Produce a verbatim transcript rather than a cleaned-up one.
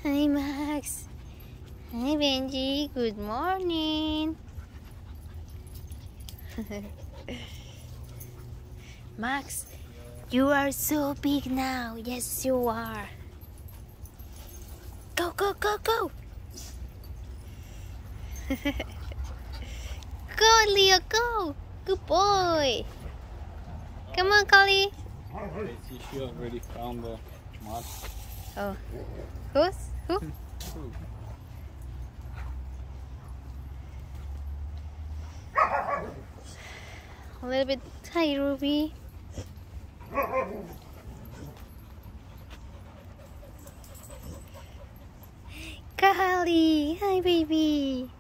Hi, Max. Hi, Benji. Good morning. Max, you are so big now. Yes, you are. Go, go, go, go. Go, Leo, go. Good boy. Come on, Collie. I see she already found the moth. Oh, who's? Who? A little bit. Hi, Ruby. Kali, hi, baby.